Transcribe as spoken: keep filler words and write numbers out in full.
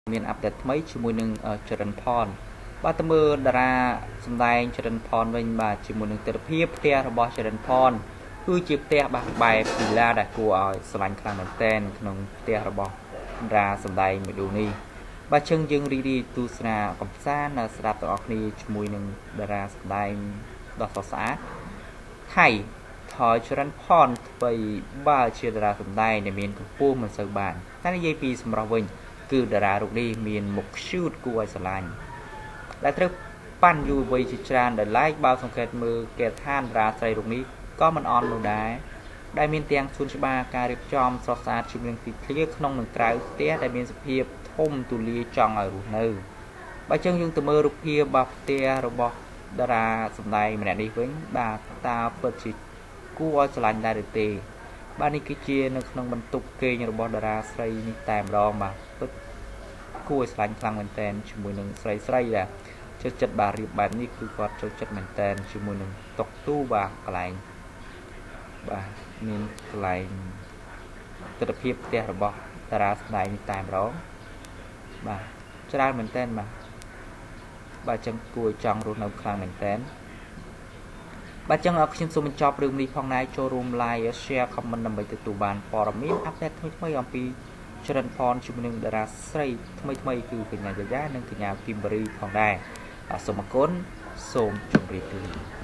មានអាប់ដេតថ្មីជាមួយនឹងចរិនផនបាទតើមើលតារាសម្ដែងចរិនផនវិញបាទជាមួយនឹងទិដ្ឋភាពផ្ទះរបស់ចរិនផនគឺជាផ្ទះបាក់បែបពីឡាដែលគួរឲ្យស្រឡាញ់ខ្លាំងមែនទែនក្នុងផ្ទះរបស់តារាសម្ដែងមួយរូបនេះបាទចឹងយើងរីករាយទស្សនាកំសាន្តស្ដាប់ទាំងអស់គ្នាជាមួយនឹងតារាសម្ដែងដ៏ស្រស់ស្អាតថៃថយចរិនផនថ្មីបើជាតារាសម្ដែងដែលមានកម្ពស់មិនសូវបានតែនិយាយពីសម្រស់វិញគឺតារារូបនេះមានមុខឈឺតគួរឲ្យស្រឡាញ់ដែលត្រូវប៉ាន់យុវវ័យជាច្រើនដែលឡែកបើសង្កេតមើលគេឋានតារាស្រីរូបនេះក៏មិនអន់នោះដែរដែលមានទាំងសួនច្បារការរៀបចំស្រស់ស្អាតជាមួយនឹងទីធ្លាក្នុងនិងក្រៅផ្ទះដែលមានសភាពធំទូលាយចង់ឲ្យរស់នៅបើចឹងយើងទៅមើលរូបភាពរបស់ផ្ទះរបស់តារាសម្ដែងម្នាក់នេះវិញបាទតើពិតជាគួរឲ្យស្រឡាញ់ដែរឬទេបាទនេះគឺជានៅក្នុងបន្ទប់គេងរបស់តារាស្រីនេះតែម្ដងបាទពិតគួរឲ្យស្រឡាញ់ខ្លាំងមែនតើជាមួយនឹងស្រីស្រីដែរចូលចិត្តបាទរៀបបែបនេះគឺគាត់ចូលចិត្តមែនតើជាមួយនឹងតុកទូបាទកន្លែងបាទមានកន្លែងទិដ្ឋភាពផ្ទះរបស់តារាសម្ដែងនេះតែម្ដងបាទច្រើនមែនតើបាទបាទចឹងគួរឲ្យចង់រស់នៅខ្លាំងមែនតើបាទចឹងខ្ញុំសូមបញ្ចប់រឿងនេះផងដែរចូលរួម like share comment ដើម្បីទទួលបានព័ត៌មានអាប់ដេតថ្មីៗអំពីចរិនផនជាមួយនឹងតារាស្រីថ្មីៗគឺកញ្ញាយ៉ាយ៉ានិងកញ្ញាគីមបេរីផងដែរបាទសូមអរគុណសូមជម្រាបលា